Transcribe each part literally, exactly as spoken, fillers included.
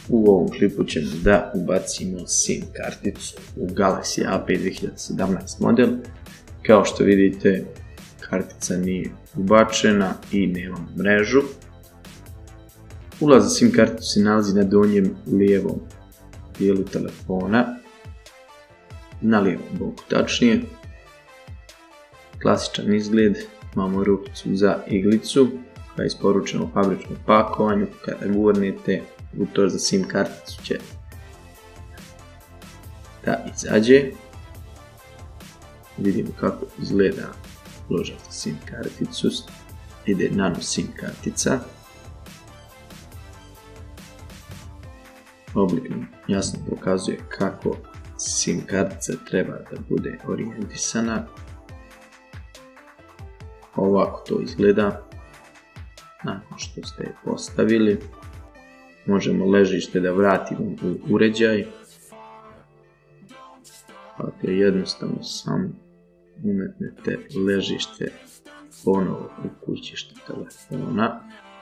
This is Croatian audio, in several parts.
U ovom klipu ćemo da ubacimo SIM karticu u Galaxy A pet dvije hiljade sedamnaest model. Kao što vidite, kartica nije ubačena i nema mrežu. Ulaz za SIM karticu se nalazi na donjem lijevom dijelu telefona, na lijevom boku tačnije. Klasičan izgled, imamo rupicu za iglicu koja je isporučena u fabričkom pakovanju. Kada gurnete, utor za SIM karticu će da izađe. Vidimo kako izgleda uložak za SIM karticu, ide nano SIM kartica. Oblik nam jasno pokazuje kako SIM kartica treba da bude orijentisana. Ovako to izgleda. Nakon što ste je postavili, možemo ležište da vratimo u uređaj. Dakle, jednostavno samo umetnete ležište ponovo u kućište telefona.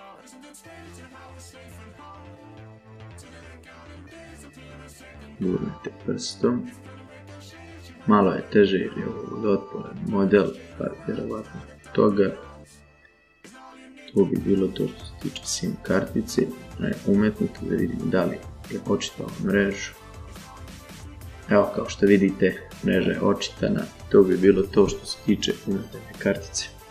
Gurnete prstom. Malo je teže jer je ovo vodootporan model, pa vjerovatno toga. To bi bilo to što se tiče SIM kartice. Umetnuto da vidimo da li je očitao mrežu. Evo, kao što vidite, mreža je očitana. To bi bilo to što se tiče unutarnje kartice.